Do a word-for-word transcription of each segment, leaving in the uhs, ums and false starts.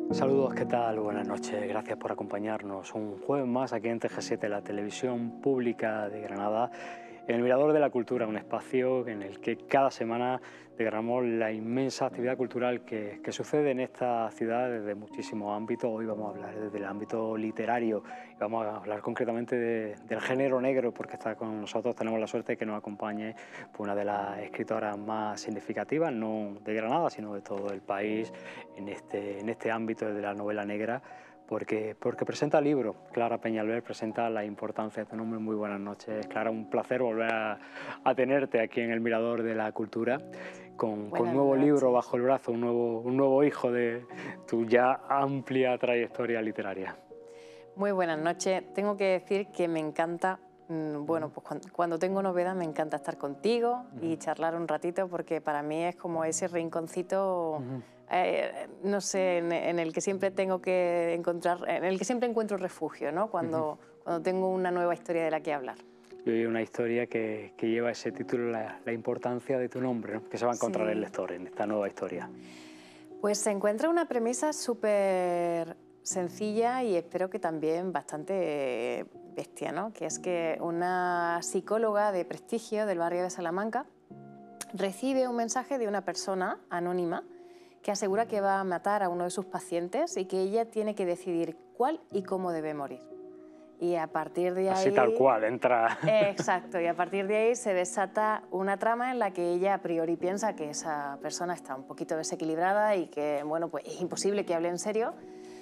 Saludos, ¿qué tal? Buenas noches, gracias por acompañarnos un jueves más aquí en T G siete, la televisión pública de Granada, en el Mirador de la Cultura, un espacio en el que cada semana desgranamos la inmensa actividad cultural que, que sucede en esta ciudad desde muchísimos ámbitos. Hoy vamos a hablar desde el ámbito literario y vamos a hablar concretamente de, del género negro, porque está con nosotros, tenemos la suerte de que nos acompañe pues, una de las escritoras más significativas, no de Granada, sino de todo el país, en este, en este ámbito de la novela negra, porque, porque presenta libros. Clara Peñalver presenta la importancia de tu nombre. Muy buenas noches, Clara, un placer volver a, a tenerte aquí en el Mirador de la Cultura, con, con un nuevo noches. libro bajo el brazo, un nuevo, un nuevo hijo de tu ya amplia trayectoria literaria. Muy buenas noches. Tengo que decir que me encanta, mmm, bueno, pues cuando, cuando tengo novedad me encanta estar contigo uh-huh. y charlar un ratito, porque para mí es como ese rinconcito, uh-huh. eh, no sé, en, en el que siempre tengo que encontrar, en el que siempre encuentro refugio, ¿no? Cuando, uh-huh. cuando tengo una nueva historia de la que hablar. Y una historia que, que lleva ese título, la, la importancia de tu nombre, ¿no? Que se va a encontrar sí. el lector en esta nueva historia. Pues se encuentra una premisa súper sencilla y espero que también bastante bestia, ¿no? Que es que una psicóloga de prestigio del barrio de Salamanca recibe un mensaje de una persona anónima que asegura que va a matar a uno de sus pacientes y que ella tiene que decidir cuál y cómo debe morir. Y a partir de ahí... Así tal cual, entra... Exacto, y a partir de ahí se desata una trama en la que ella a priori piensa que esa persona está un poquito desequilibrada y que, bueno, pues es imposible que hable en serio,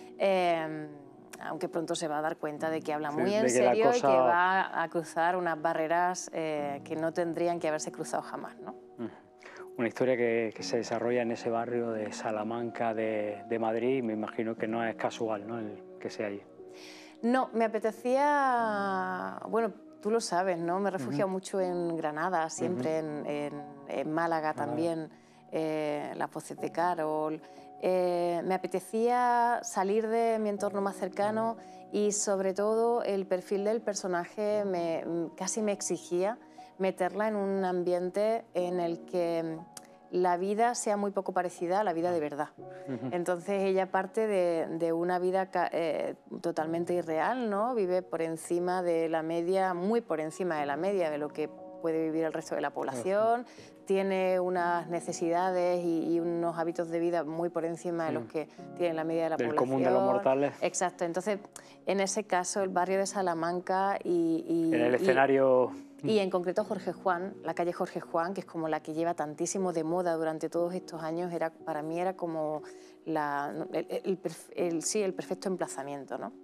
eh, aunque pronto se va a dar cuenta de que habla muy sí, en serio cosa... y que va a cruzar unas barreras eh, que no tendrían que haberse cruzado jamás, ¿no? Una historia que, que se desarrolla en ese barrio de Salamanca de, de Madrid, y me imagino que no es casual, ¿no?, el que sea allí. No, me apetecía, bueno, tú lo sabes, ¿no? Me he refugiado uh-huh. mucho en Granada, siempre uh-huh. en, en, en Málaga también, eh, Las Voces de Carol. Eh, me apetecía salir de mi entorno más cercano y sobre todo el perfil del personaje me, casi me exigía meterla en un ambiente en el que la vida sea muy poco parecida a la vida de verdad. Uh-huh. Entonces ella parte de, de una vida eh, totalmente irreal, ¿no? Vive por encima de la media, muy por encima de la media de lo que puede vivir el resto de la población, uh-huh. tiene unas necesidades y, y unos hábitos de vida muy por encima de los que tiene la media de la Del población. común de los mortales. Exacto, entonces en ese caso el barrio de Salamanca y... y en el escenario... Y, Y en concreto Jorge Juan, la calle Jorge Juan, que es como la que lleva tantísimo de moda durante todos estos años, era, para mí era como la, el, el, el, sí, el perfecto emplazamiento, ¿no?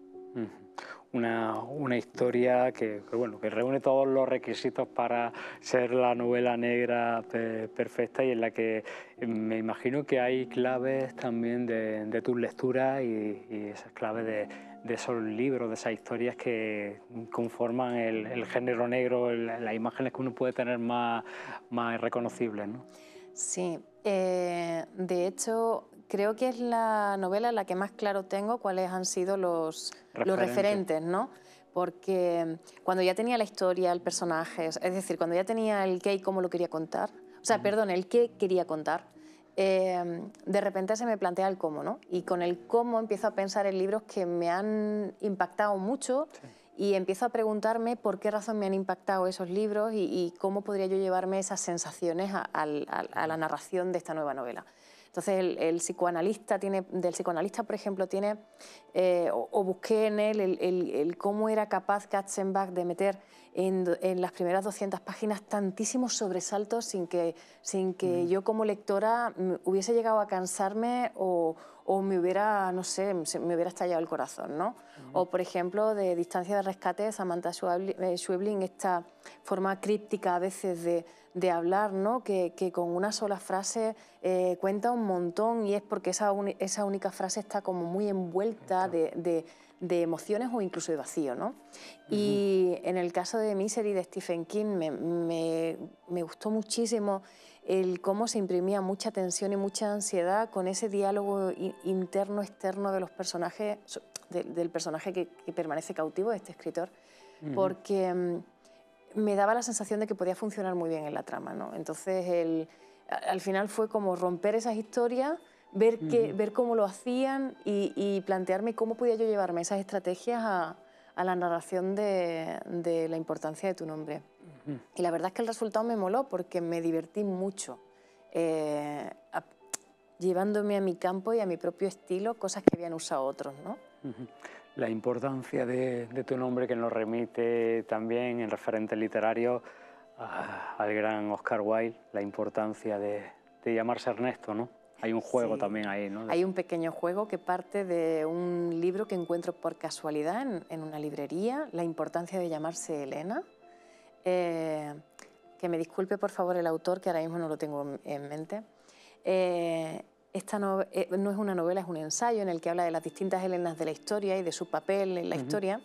Una, una historia que, que, bueno, que reúne todos los requisitos para ser la novela negra pe perfecta y en la que me imagino que hay claves también de, de tus lecturas y, y esas claves de, de esos libros, de esas historias que conforman el, el género negro, el, las imágenes que uno puede tener más, más reconocibles, ¿no? Sí, eh, de hecho creo que es la novela en la que más claro tengo cuáles han sido los referentes, los referentes, ¿no? Porque cuando ya tenía la historia, el personaje, es decir, cuando ya tenía el qué y cómo lo quería contar, o sea, uh-huh. perdón, el qué quería contar, eh, de repente se me plantea el cómo, ¿no? Y con el cómo empiezo a pensar en libros que me han impactado mucho sí. y empiezo a preguntarme por qué razón me han impactado esos libros y, y cómo podría yo llevarme esas sensaciones a, a, a la narración de esta nueva novela. Entonces el, el psicoanalista tiene, del psicoanalista, por ejemplo, tiene, eh, o, o busqué en él el, el, el cómo era capaz Katzenbach de meter en, en las primeras doscientas páginas tantísimos sobresaltos sin que, sin que mm. yo como lectora hubiese llegado a cansarme o, o me hubiera, no sé, me hubiera estallado el corazón, ¿no? Mm. O, por ejemplo, de Distancia de Rescate, Samantha Schweblin, esta forma críptica a veces de, de hablar, ¿no? Que, que con una sola frase eh, cuenta un montón y es porque esa, un, esa única frase está como muy envuelta de, de, de emociones o incluso de vacío, ¿no? Uh-huh. Y en el caso de Misery de Stephen King me, me, me gustó muchísimo el cómo se imprimía mucha tensión y mucha ansiedad con ese diálogo interno-externo de los personajes, de, del personaje que, que permanece cautivo de este escritor, uh-huh. porque um, me daba la sensación de que podía funcionar muy bien en la trama, ¿no? Entonces, el, al final fue como romper esas historias, ver, que, uh-huh. ver cómo lo hacían y, y plantearme cómo podía yo llevarme esas estrategias a, a la narración de, de la importancia de tu nombre. Uh-huh. Y la verdad es que el resultado me moló porque me divertí mucho, eh, a, llevándome a mi campo y a mi propio estilo cosas que habían usado otros, ¿no? Uh-huh. La importancia de, de tu nombre, que nos remite también en referentes literarios a, al gran Oscar Wilde, la importancia de, de llamarse Ernesto, ¿no? Hay un juego sí. también ahí, ¿no? Hay un pequeño juego que parte de un libro que encuentro por casualidad en, en una librería, La importancia de llamarse Elena. Eh, que me disculpe por favor el autor, que ahora mismo no lo tengo en mente. Eh, Esta no, eh, no es una novela, es un ensayo en el que habla de las distintas Helenas de la historia y de su papel en la uh-huh. historia.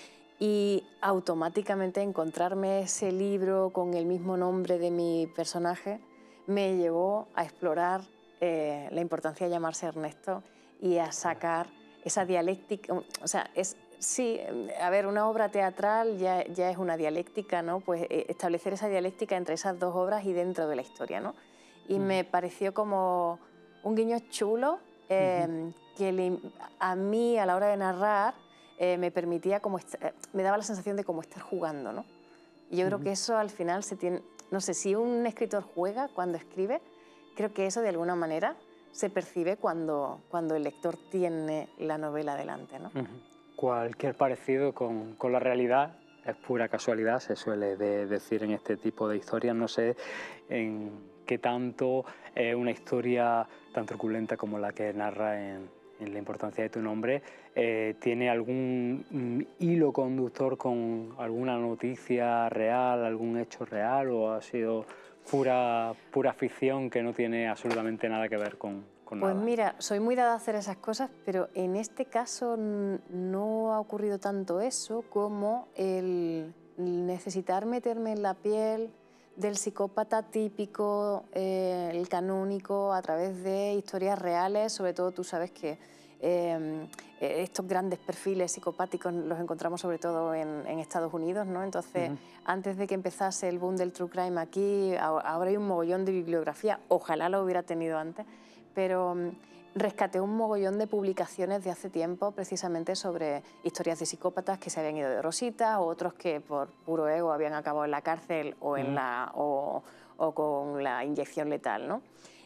Y automáticamente encontrarme ese libro con el mismo nombre de mi personaje me llevó a explorar eh, la importancia de llamarse Ernesto y a sacar esa dialéctica. O sea, es, sí, a ver, una obra teatral ya, ya es una dialéctica, ¿no? Pues eh, establecer esa dialéctica entre esas dos obras y dentro de la historia, ¿no? Y uh-huh. me pareció como un guiño chulo eh, uh-huh. que le, a mí a la hora de narrar eh, me permitía como eh, me daba la sensación de como estar jugando, ¿no? Y yo uh-huh. creo que eso al final se tiene, no sé, si un escritor juega cuando escribe, creo que eso de alguna manera se percibe cuando, cuando el lector tiene la novela delante, ¿no? Uh-huh. Cualquier parecido con, con la realidad es pura casualidad, se suele de decir en este tipo de historias. No sé en qué tanto eh, una historia tan truculenta como la que narra en, en La importancia de tu nombre eh, tiene algún mm, hilo conductor con alguna noticia real, algún hecho real, o ha sido pura, pura ficción que no tiene absolutamente nada que ver con, con pues nada. Mira, soy muy dada a hacer esas cosas, pero en este caso no ha ocurrido tanto eso como el necesitar meterme en la piel del psicópata típico, eh, el canónico, a través de historias reales. Sobre todo tú sabes que eh, estos grandes perfiles psicopáticos los encontramos sobre todo en, en Estados Unidos, ¿no? Entonces, uh-huh. antes de que empezase el boom del true crime aquí, ahora hay un mogollón de bibliografía, ojalá lo hubiera tenido antes, pero rescaté un mogollón de publicaciones de hace tiempo precisamente sobre historias de psicópatas que se habían ido de rosita, o otros que por puro ego habían acabado en la cárcel o, en uh-huh. la, o, o con la inyección letal, ¿no?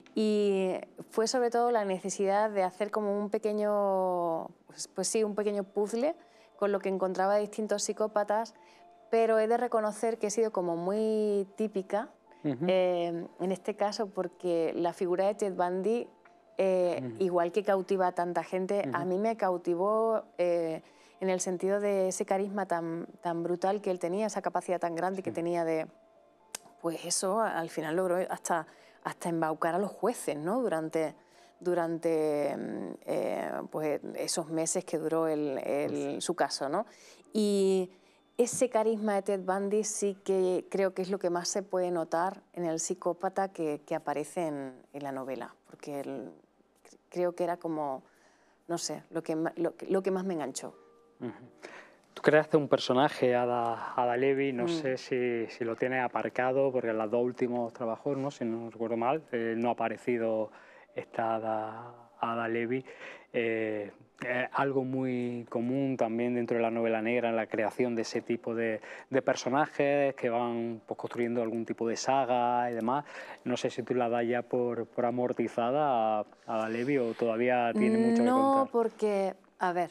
Y fue sobre todo la necesidad de hacer como un pequeño, pues, pues sí, un pequeño puzzle con lo que encontraba de distintos psicópatas, pero he de reconocer que he sido como muy típica uh-huh. eh, en este caso, porque la figura de Ted Bundy, eh, uh-huh. igual que cautiva a tanta gente, uh-huh. a mí me cautivó eh, en el sentido de ese carisma tan, tan brutal que él tenía, esa capacidad tan grande sí. que tenía de, pues eso, al final logró hasta... hasta embaucar a los jueces, ¿no? Durante, durante eh, pues esos meses que duró el, el, su caso, ¿no? Y ese carisma de Ted Bundy sí que creo que es lo que más se puede notar en el psicópata que, que aparece en, en la novela, porque el, creo que era como, no sé, lo que, lo, lo que más me enganchó. Uh-huh. Tú creaste un personaje, Ada, Ada Levy, no mm. sé si, si lo tienes aparcado, porque en los dos últimos trabajos, ¿no? Si no recuerdo mal, eh, no ha aparecido esta Ada, Ada Levy. Eh, es algo muy común también dentro de la novela negra, en la creación de ese tipo de, de personajes que van pues, construyendo algún tipo de saga y demás. No sé si tú la das ya por, por amortizada a Ada Levy o todavía tiene mucho no, que contar. No, porque, a ver,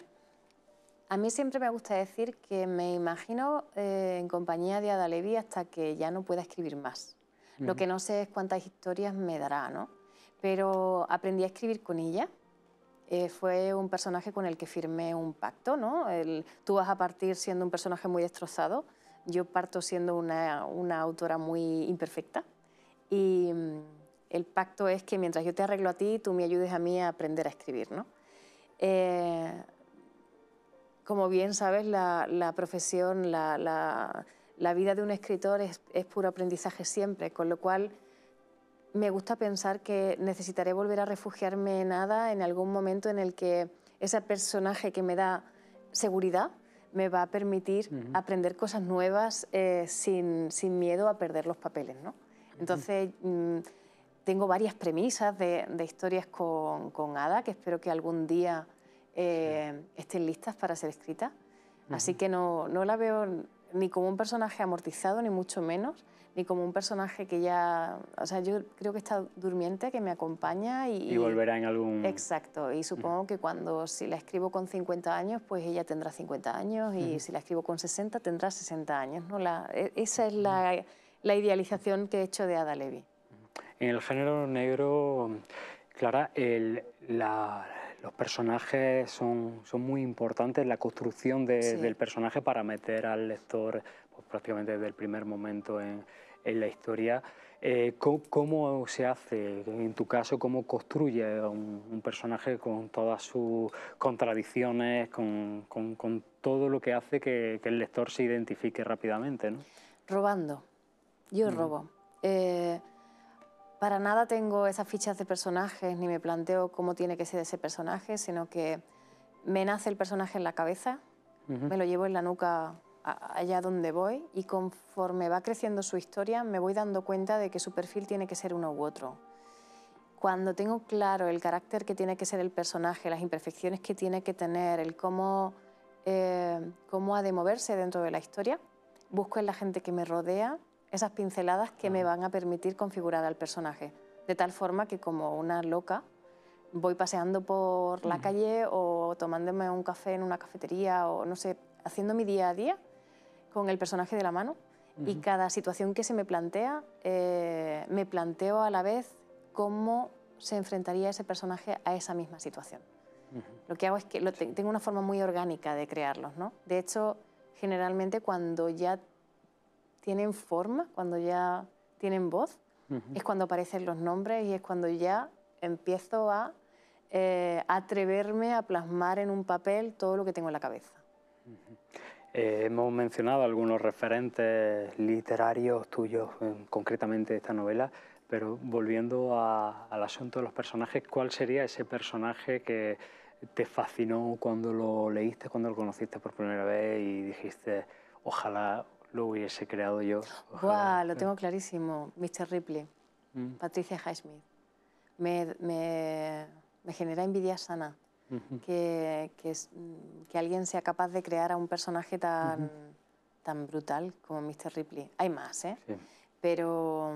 a mí siempre me gusta decir que me imagino eh, en compañía de Ada Levy hasta que ya no pueda escribir más. Uh-huh. Lo que no sé es cuántas historias me dará, ¿no? Pero aprendí a escribir con ella. Eh, fue un personaje con el que firmé un pacto, ¿no? El, tú vas a partir siendo un personaje muy destrozado, yo parto siendo una, una autora muy imperfecta. Y mm, el pacto es que mientras yo te arreglo a ti, tú me ayudes a mí a aprender a escribir, ¿no? Eh, Como bien sabes, la, la profesión, la, la, la vida de un escritor es, es puro aprendizaje siempre, con lo cual me gusta pensar que necesitaré volver a refugiarme en Ada en algún momento en el que ese personaje que me da seguridad me va a permitir uh-huh. aprender cosas nuevas eh, sin, sin miedo a perder los papeles, ¿no? Entonces, uh-huh. tengo varias premisas de, de historias con, con Ada que espero que algún día eh, sí. estén listas para ser escritas. Uh-huh. Así que no, no la veo ni como un personaje amortizado, ni mucho menos, ni como un personaje que ya... O sea, yo creo que está durmiente, que me acompaña y... Y volverá en algún... Exacto, y supongo uh-huh. que cuando, si la escribo con cincuenta años, pues ella tendrá cincuenta años, y uh-huh. si la escribo con sesenta, tendrá sesenta años, ¿no? La, esa es la, la idealización que he hecho de Ada Levy. En el género negro, Clara, el, la, los personajes son, son muy importantes, la construcción de, sí. del personaje para meter al lector pues, prácticamente desde el primer momento en, en la historia. Eh, ¿cómo, ¿Cómo se hace, en tu caso, cómo construye un, un personaje con todas sus contradicciones, con, con, con todo lo que hace que, que el lector se identifique rápidamente, ¿no? Robando. Yo mm. robo. Eh, Para nada tengo esas fichas de personajes, ni me planteo cómo tiene que ser ese personaje, sino que me nace el personaje en la cabeza, uh-huh. me lo llevo en la nuca a, allá donde voy, y conforme va creciendo su historia me voy dando cuenta de que su perfil tiene que ser uno u otro. Cuando tengo claro el carácter que tiene que ser el personaje, las imperfecciones que tiene que tener, el cómo, eh, cómo ha de moverse dentro de la historia, busco en la gente que me rodea esas pinceladas que me van a permitir configurar al personaje, de tal forma que como una loca voy paseando por la calle o tomándome un café en una cafetería o no sé, haciendo mi día a día con el personaje de la mano, uh-huh. y cada situación que se me plantea, eh, me planteo a la vez cómo se enfrentaría ese personaje a esa misma situación. Uh-huh. Lo que hago es que lo te tengo una forma muy orgánica de crearlos, ¿no? De hecho, generalmente cuando ya tienen forma, cuando ya tienen voz, uh-huh. es cuando aparecen los nombres y es cuando ya empiezo a eh, atreverme a plasmar en un papel todo lo que tengo en la cabeza. Uh-huh. eh, hemos mencionado algunos referentes literarios tuyos, eh, concretamente esta novela, pero volviendo a, al asunto de los personajes, ¿cuál sería ese personaje que te fascinó cuando lo leíste, cuando lo conociste por primera vez y dijiste, ojalá lo hubiese creado yo? Buah, lo tengo clarísimo. mister Ripley, mm. Patricia Highsmith. Me, me, me genera envidia sana uh-huh. que, que, es, que alguien sea capaz de crear a un personaje tan, uh-huh. tan brutal como mister Ripley. Hay más, ¿eh? Sí. Pero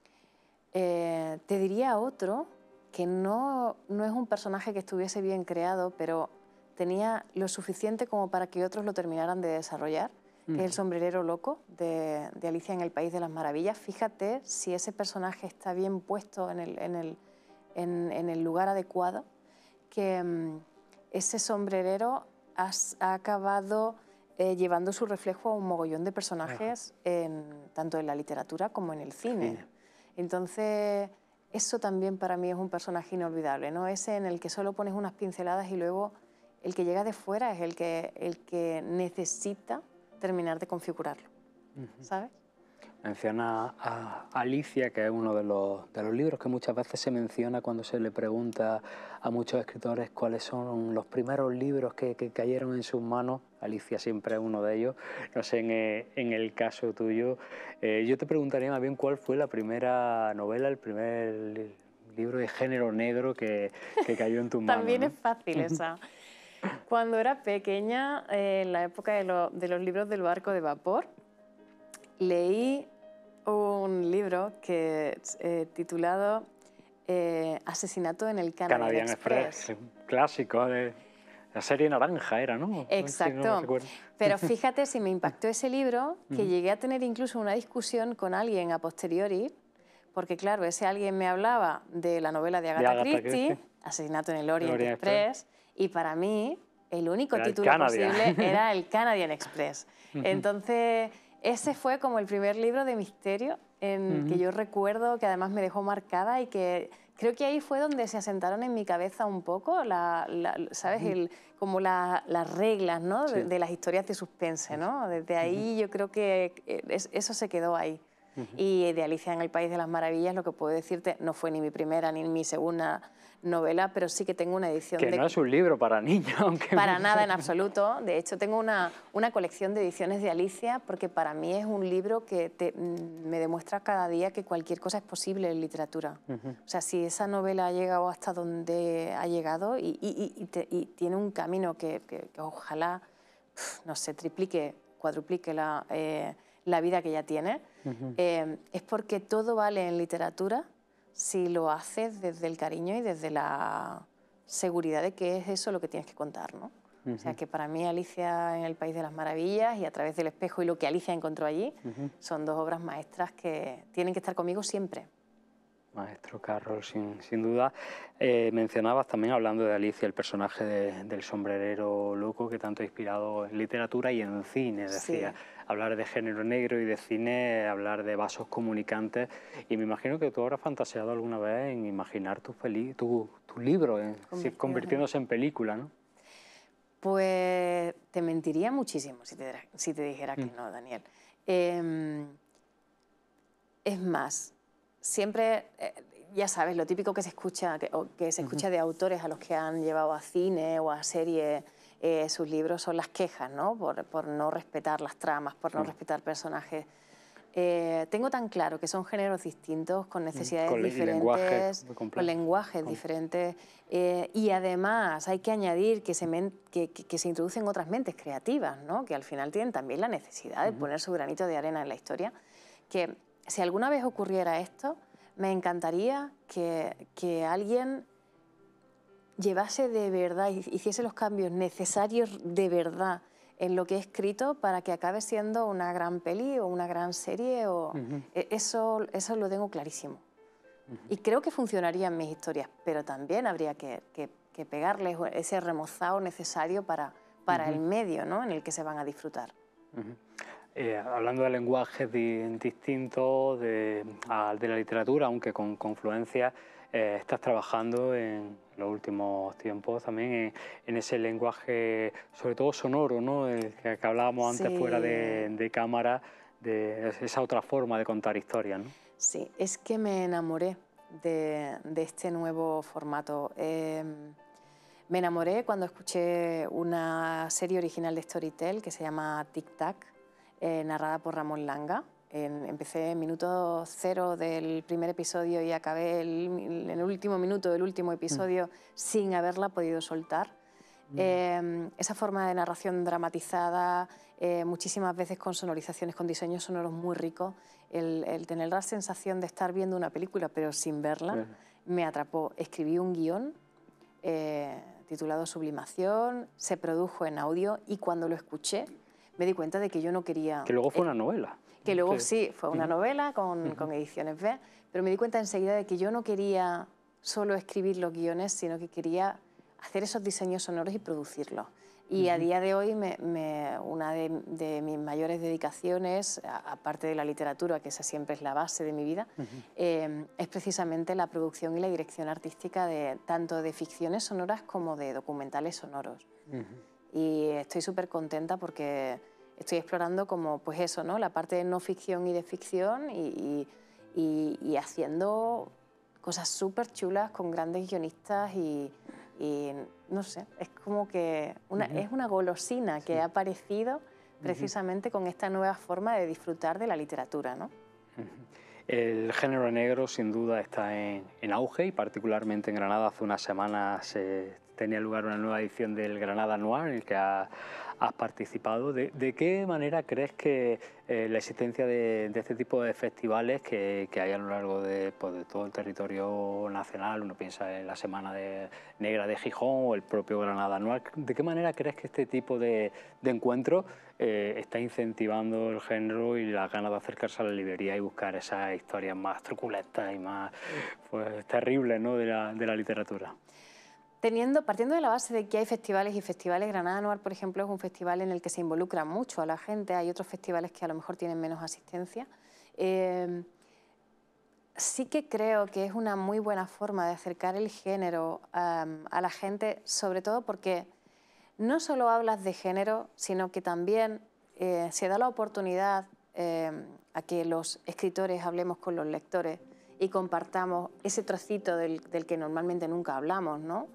eh, te diría otro que no, no es un personaje que estuviese bien creado, pero tenía lo suficiente como para que otros lo terminaran de desarrollar, que es el sombrerero loco de, de Alicia en el País de las Maravillas. Fíjate si ese personaje está bien puesto en el, en el, en, en el lugar adecuado, que um, ese sombrerero has, ha acabado eh, llevando su reflejo a un mogollón de personajes, en, tanto en la literatura como en el cine. Sí. Entonces, eso también para mí es un personaje inolvidable, ¿no? Ese en el que solo pones unas pinceladas y luego el que llega de fuera es el que, el que necesita terminar de configurarlo, uh-huh. ¿sabes? Menciona a Alicia, que es uno de los, de los libros que muchas veces se menciona cuando se le pregunta a muchos escritores cuáles son los primeros libros que, que cayeron en sus manos. Alicia siempre es uno de ellos. No sé, en, en el caso tuyo, eh, yo te preguntaría más bien cuál fue la primera novela, el primer libro de género negro que, que cayó en tus manos. También ¿no? Es fácil esa. Cuando era pequeña, eh, en la época de, lo, de los libros del barco de vapor, leí un libro que eh, titulado eh, Asesinato en el Canadian, Canadian Express. Express. Clásico de la serie naranja era, ¿no? Exacto. Si no Pero fíjate si me impactó ese libro, que uh-huh. llegué a tener incluso una discusión con alguien a posteriori, porque claro, ese alguien me hablaba de la novela de Agatha, de Agatha Christie, Christie, Asesinato en el Orient, Orient Express, Express, y para mí el único era título posible era el Canadian Express. Uh-huh. Entonces, ese fue como el primer libro de misterio en uh-huh. que yo recuerdo, que además me dejó marcada y que creo que ahí fue donde se asentaron en mi cabeza un poco, la, la, ¿sabes? Uh-huh. el, como la, las reglas, ¿no? Sí. de, de las historias de suspense, ¿no? Desde ahí uh-huh. yo creo que es, eso se quedó ahí. Uh-huh. Y de Alicia en el País de las Maravillas, lo que puedo decirte, no fue ni mi primera ni mi segunda novela, pero sí que tengo una edición que de... no es un libro para niños, aunque... Para nada, en absoluto. De hecho, tengo una, una colección de ediciones de Alicia porque para mí es un libro que te, me demuestra cada día que cualquier cosa es posible en literatura. Uh-huh. O sea, si esa novela ha llegado hasta donde ha llegado y, y, y, te, y tiene un camino que, que, que ojalá, no sé, triplique, cuadruplique la, eh, la vida que ya tiene, uh-huh. eh, es porque todo vale en literatura si lo haces desde el cariño y desde la seguridad de que es eso lo que tienes que contar, ¿no? Uh-huh. O sea, que para mí Alicia en el País de las Maravillas y A través del espejo y lo que Alicia encontró allí uh-huh. son dos obras maestras que tienen que estar conmigo siempre. Maestro Carroll, sin, sin duda. Eh, mencionabas también, hablando de Alicia, el personaje de, del sombrerero loco que tanto ha inspirado en literatura y en cine, decía. Sí. Hablar de género negro y de cine, hablar de vasos comunicantes. Y me imagino que tú habrás fantaseado alguna vez en imaginar tu, tu, tu libro, en, convirtiéndose en película, ¿no? Pues te mentiría muchísimo si te, si te dijera mm. que no, Daniel. Eh, es más... Siempre, eh, ya sabes, lo típico que se escucha, que, o que se escucha uh-huh. de autores a los que han llevado a cine o a serie eh, sus libros son las quejas, ¿no? Por, por no respetar las tramas, por no uh-huh. respetar personajes. Eh, tengo tan claro que son géneros distintos, con necesidades con diferentes, lenguaje con lenguajes con... diferentes. Eh, y además hay que añadir que se, men, que, que, que se introducen otras mentes creativas, ¿no? Que al final tienen también la necesidad de uh-huh. poner su granito de arena en la historia. Que, si alguna vez ocurriera esto, me encantaría que, que alguien llevase de verdad, hiciese los cambios necesarios de verdad en lo que he escrito para que acabe siendo una gran peli o una gran serie. O... Uh-huh. eso, eso lo tengo clarísimo. Uh-huh. Y creo que funcionaría en mis historias, pero también habría que, que, que pegarles ese remozado necesario para, para uh-huh. el medio, ¿no? En el que se van a disfrutar. Uh-huh. Eh, hablando de lenguajes di distintos de, a, de la literatura, aunque con confluencia, eh, estás trabajando en los últimos tiempos también en, en ese lenguaje, sobre todo sonoro, ¿no? El que, que hablábamos antes sí. fuera de, de cámara, de esa otra forma de contar historias, ¿no? Sí, es que me enamoré de, de este nuevo formato. Eh, me enamoré cuando escuché una serie original de Storytel que se llama Tic Tac, Eh, narrada por Ramón Langa. En, empecé en minuto cero del primer episodio y acabé el, en el último minuto del último episodio mm. sin haberla podido soltar. Mm. Eh, esa forma de narración dramatizada, eh, muchísimas veces con sonorizaciones, con diseños sonoros muy ricos, el, el tener la sensación de estar viendo una película pero sin verla, mm. me atrapó. Escribí un guión eh, titulado Sublimación, se produjo en audio y cuando lo escuché me di cuenta de que yo no quería... Que luego fue una novela. Que luego sí, sí fue una uh-huh. novela con, uh-huh. con ediciones B, pero me di cuenta enseguida de que yo no quería solo escribir los guiones, sino que quería hacer esos diseños sonoros y producirlos. Y uh-huh. a día de hoy me, me, una de, de mis mayores dedicaciones, aparte de la literatura, que esa siempre es la base de mi vida, uh-huh. eh, es precisamente la producción y la dirección artística de tanto de ficciones sonoras como de documentales sonoros. Uh-huh. Y estoy súper contenta porque estoy explorando como, pues eso, ¿no? La parte de no ficción y de ficción y, y, y haciendo cosas súper chulas con grandes guionistas y, y no sé, es como que una, uh-huh. es una golosina que sí. ha aparecido precisamente uh-huh. con esta nueva forma de disfrutar de la literatura, ¿no? Uh-huh. El género negro sin duda está en, en auge y particularmente en Granada. Hace unas semanas eh, tenía lugar una nueva edición del Granada Noir en el que ha, has participado. ¿De, de qué manera crees que eh, la existencia de, de este tipo de festivales que, que hay a lo largo de, pues, de todo el territorio nacional, uno piensa en la Semana de, Negra de Gijón o el propio Granada Noir, ¿de qué manera crees que este tipo de, de encuentros eh, está incentivando el género y las ganas de acercarse a la librería y buscar esas historias más truculentas y más pues, terribles, ¿no? de, la, de la literatura? Teniendo, partiendo de la base de que hay festivales y festivales, Granada Noir, por ejemplo, es un festival en el que se involucra mucho a la gente. Hay otros festivales que a lo mejor tienen menos asistencia. Eh, sí que creo que es una muy buena forma de acercar el género um, a la gente, sobre todo porque no solo hablas de género, sino que también eh, se da la oportunidad eh, a que los escritores hablemos con los lectores y compartamos ese trocito del, del que normalmente nunca hablamos, ¿no?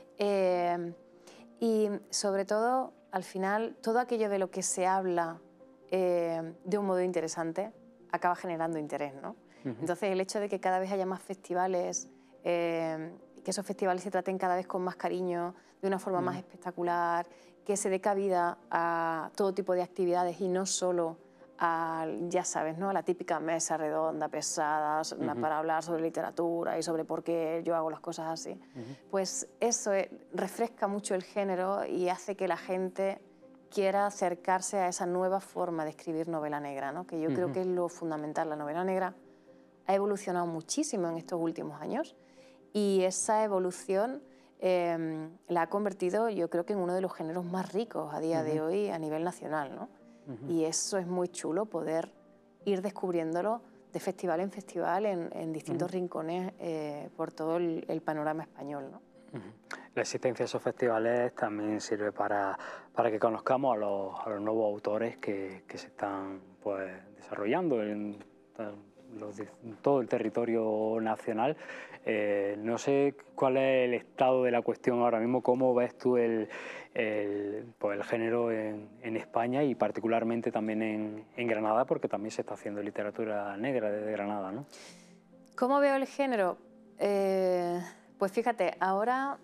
Eh, y sobre todo, al final, todo aquello de lo que se habla eh, de un modo interesante acaba generando interés, ¿no? Uh-huh. Entonces, el hecho de que cada vez haya más festivales, eh, que esos festivales se traten cada vez con más cariño, de una forma uh-huh. más espectacular, que se dé cabida a todo tipo de actividades y no solo a, ya sabes, ¿no?, a la típica mesa redonda, pesada, uh-huh. para hablar sobre literatura y sobre por qué yo hago las cosas así. Uh-huh. Pues eso es, refresca mucho el género y hace que la gente quiera acercarse a esa nueva forma de escribir novela negra, ¿no?, que yo uh-huh. creo que es lo fundamental. La novela negra ha evolucionado muchísimo en estos últimos años y esa evolución eh, la ha convertido, yo creo que en uno de los géneros más ricos a día uh-huh. de hoy a nivel nacional, ¿no? Uh-huh. Y eso es muy chulo, poder ir descubriéndolo de festival en festival en, en distintos uh-huh. rincones eh, por todo el, el panorama español, ¿no? Uh-huh. La existencia de esos festivales también sirve para, para que conozcamos a los, a los nuevos autores que, que se están, pues, desarrollando en, los, en todo el territorio nacional. Eh, no sé cuál es el estado de la cuestión ahora mismo, cómo ves tú el, el, pues el género en, en España y particularmente también en, en Granada, porque también se está haciendo literatura negra desde Granada, ¿no? ¿Cómo veo el género? Eh, pues fíjate, ahora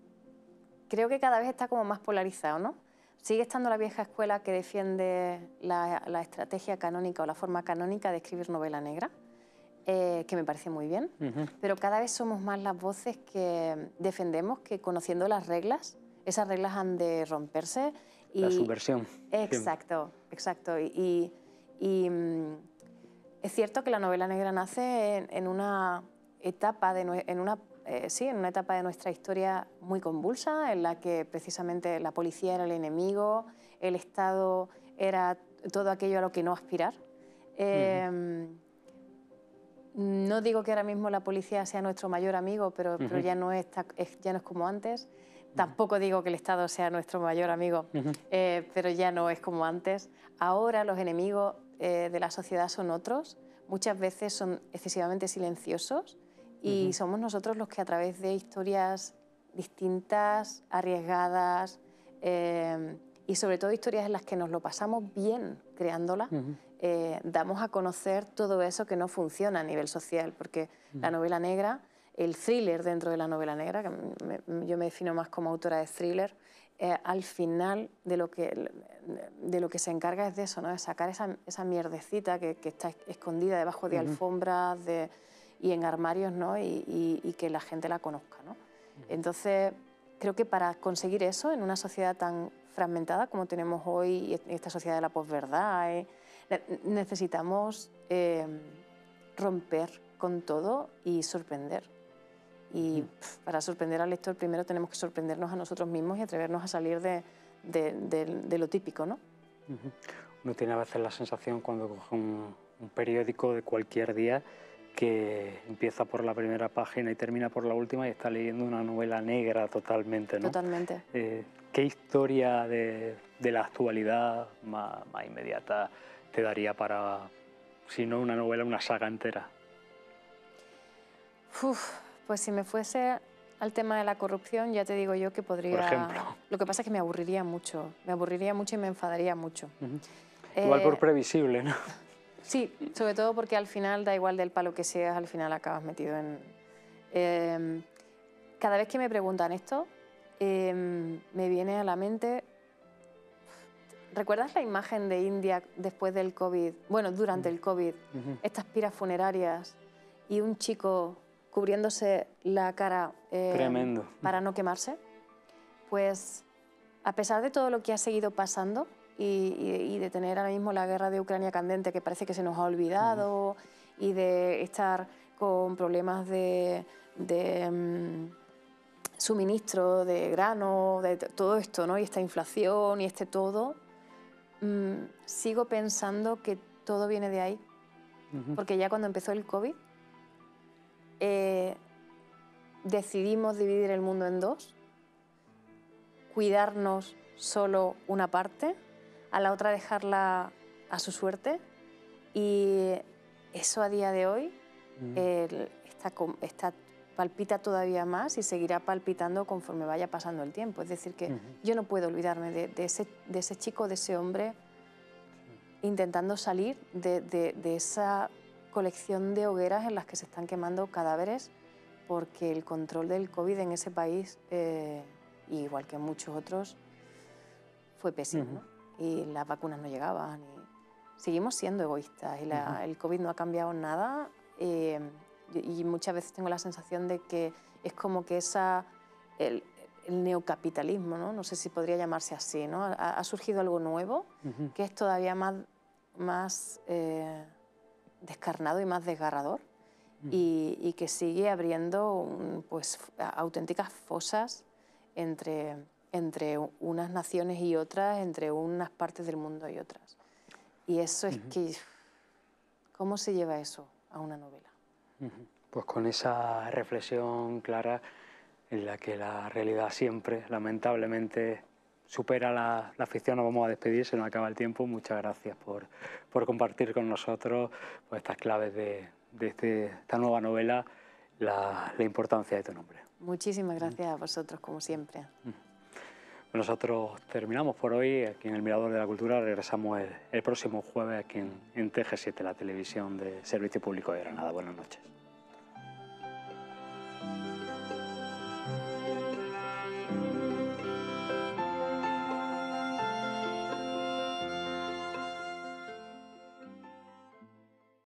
creo que cada vez está como más polarizado, ¿no? Sigue estando la vieja escuela que defiende la, la estrategia canónica o la forma canónica de escribir novela negra, eh, que me parece muy bien, uh-huh. pero cada vez somos más las voces que defendemos que, conociendo las reglas, esas reglas han de romperse. Y, la subversión. Exacto, exacto. Y, y, y mm, es cierto que la novela negra nace en, en una etapa de, en una Eh, sí, en una etapa de nuestra historia muy convulsa, en la que precisamente la policía era el enemigo, el Estado era todo aquello a lo que no aspirar. Eh, uh-huh. No digo que ahora mismo la policía sea nuestro mayor amigo, pero, uh-huh. pero ya, no es, ya no es como antes. Uh-huh. Tampoco digo que el Estado sea nuestro mayor amigo, uh-huh. eh, pero ya no es como antes. Ahora los enemigos eh, de la sociedad son otros, muchas veces son excesivamente silenciosos, y uh-huh. somos nosotros los que a través de historias distintas, arriesgadas eh, y sobre todo historias en las que nos lo pasamos bien creándolas, uh-huh. eh, damos a conocer todo eso que no funciona a nivel social, porque uh-huh. la novela negra, el thriller dentro de la novela negra, que me, yo me defino más como autora de thriller, eh, al final de lo, que, de lo que se encarga es de eso, ¿no?, de sacar esa, esa mierdecita que, que está escondida debajo de uh-huh. alfombras, de... y en armarios, ¿no?, y, y, y que la gente la conozca, ¿no? Entonces, creo que para conseguir eso, en una sociedad tan fragmentada como tenemos hoy, esta sociedad de la posverdad, eh, necesitamos eh, romper con todo y sorprender. Y pff, para sorprender al lector primero tenemos que sorprendernos a nosotros mismos y atrevernos a salir de, de, de, de lo típico, ¿no? Uno tiene a veces la sensación cuando coge un, un periódico de cualquier día que empieza por la primera página y termina por la última y está leyendo una novela negra totalmente, ¿no? Totalmente. Eh, ¿Qué historia de, de la actualidad más, más inmediata te daría para, si no una novela, una saga entera? Uf, pues si me fuese al tema de la corrupción, ya te digo yo que podría... Por ejemplo. Lo que pasa es que me aburriría mucho, me aburriría mucho y me enfadaría mucho. Uh-huh. eh... Igual por previsible, ¿no? Sí, sobre todo porque al final, da igual del palo que seas, al final acabas metido en... Eh, cada vez que me preguntan esto, eh, me viene a la mente... ¿Recuerdas la imagen de India después del COVID? Bueno, durante el COVID, uh-huh. estas piras funerarias y un chico cubriéndose la cara eh, Tremendo. para no quemarse. Pues, a pesar de todo lo que ha seguido pasando, Y, y, y de tener ahora mismo la guerra de Ucrania candente, que parece que se nos ha olvidado, uh-huh. y de estar con problemas de, de um, suministro de grano, de todo esto, ¿no?, y esta inflación y este todo, um, sigo pensando que todo viene de ahí. Uh-huh. Porque ya cuando empezó el COVID, eh, decidimos dividir el mundo en dos, cuidarnos solo una parte, a la otra dejarla a su suerte, Y eso a día de hoy Mm. eh, está, está, palpita todavía más y seguirá palpitando conforme vaya pasando el tiempo. Es decir, que Uh-huh. yo no puedo olvidarme de, de, ese, de ese chico, de ese hombre, intentando salir de, de, de esa colección de hogueras en las que se están quemando cadáveres, porque el control del COVID en ese país, eh, igual que en muchos otros, fue pésimo, Uh-huh. ¿no? Y las vacunas no llegaban. Y seguimos siendo egoístas y la, Uh-huh. el COVID no ha cambiado nada. Eh, y, y muchas veces tengo la sensación de que es como que esa, el, el neocapitalismo, ¿no? No sé si podría llamarse así, ¿no? Ha, ha surgido algo nuevo, uh-huh, que es todavía más, más eh, descarnado y más desgarrador, uh-huh, y, y que sigue abriendo pues, auténticas fosas entre, entre unas naciones y otras, entre unas partes del mundo y otras. Y eso es uh-huh, que... ¿Cómo se lleva eso a una novela? Uh-huh. Pues con esa reflexión clara en la que la realidad siempre, lamentablemente, supera la, la ficción, nos vamos a despedir, se nos acaba el tiempo. Muchas gracias por, por compartir con nosotros pues, estas claves de, de este, esta nueva novela, la, la importancia de tu nombre. Muchísimas gracias uh-huh, a vosotros, como siempre. Uh-huh. Nosotros terminamos por hoy aquí en el Mirador de la Cultura. Regresamos el, el próximo jueves aquí en, en T G siete, la televisión de Servicio Público de Granada. Buenas noches.